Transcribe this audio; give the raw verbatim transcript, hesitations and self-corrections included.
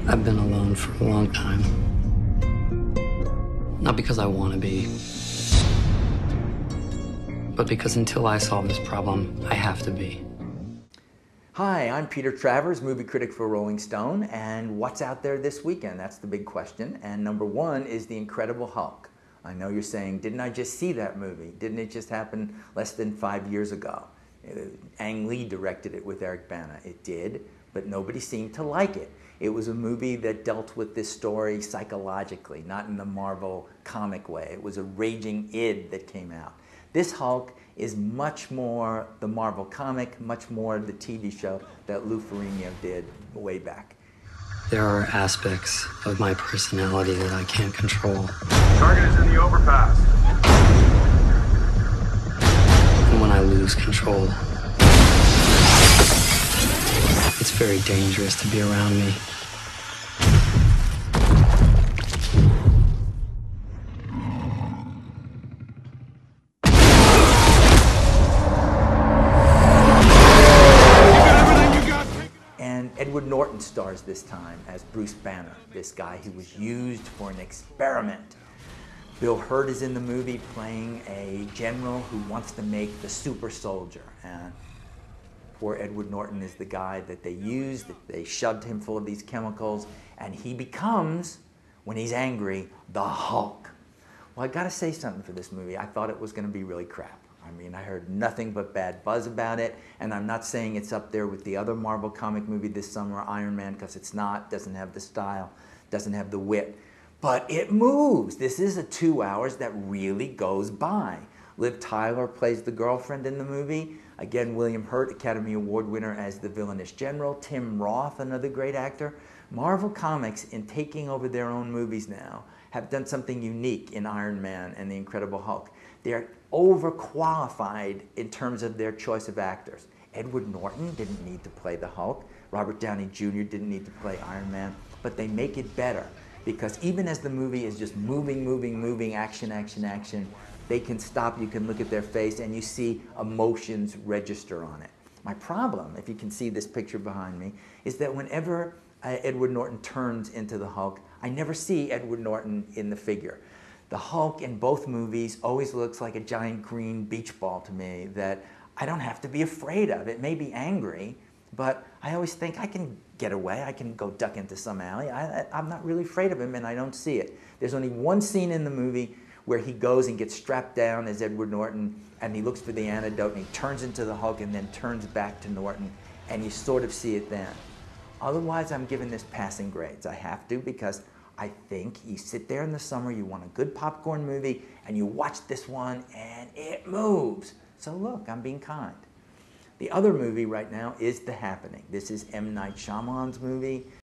I've been alone for a long time. Not because I want to be, but because until I solve this problem, I have to be. Hi, I'm Peter Travers, movie critic for Rolling Stone, and what's out there this weekend? That's the big question. And number one is The Incredible Hulk. I know you're saying, didn't I just see that movie? Didn't it just happen less than five years ago? Uh, Ang Lee directed it with Eric Bana. It did, but nobody seemed to like it. It was a movie that dealt with this story psychologically, not in the Marvel comic way. It was a raging id that came out. This Hulk is much more the Marvel comic, much more the T V show that Lou Ferrigno did way back. There are aspects of my personality that I can't control. Target is in the overpass. And when I lose control, it's very dangerous to be around me. And Edward Norton stars this time as Bruce Banner, this guy who was used for an experiment. Bill Hurt is in the movie playing a general who wants to make the super soldier. And poor Edward Norton is the guy that they used, that they shoved him full of these chemicals, and he becomes, when he's angry, the Hulk. Well, I gotta say something for this movie. I thought it was gonna be really crap. I mean, I heard nothing but bad buzz about it, and I'm not saying it's up there with the other Marvel comic movie this summer, Iron Man, because it's not, doesn't have the style, doesn't have the wit. But it moves. This is a two hours that really goes by. Liv Tyler plays the girlfriend in the movie. Again, William Hurt, Academy Award winner as the villainous general. Tim Roth, another great actor. Marvel Comics, in taking over their own movies now, have done something unique in Iron Man and The Incredible Hulk. They're overqualified in terms of their choice of actors. Edward Norton didn't need to play the Hulk. Robert Downey Junior didn't need to play Iron Man. But they make it better because even as the movie is just moving, moving, moving, action, action, action, they can stop, you can look at their face, and you see emotions register on it. My problem, if you can see this picture behind me, is that whenever uh, Edward Norton turns into the Hulk, I never see Edward Norton in the figure. The Hulk in both movies always looks like a giant green beach ball to me that I don't have to be afraid of. It may be angry, but I always think I can get away. I can go duck into some alley. I, I'm not really afraid of him, and I don't see it. There's only one scene in the movie where he goes and gets strapped down as Edward Norton, and he looks for the antidote, and he turns into the Hulk and then turns back to Norton, and you sort of see it then. Otherwise, I'm giving this passing grades. I have to, because I think you sit there in the summer, you want a good popcorn movie, and you watch this one, and it moves. So look, I'm being kind. The other movie right now is The Happening. This is M. Night Shyamalan's movie.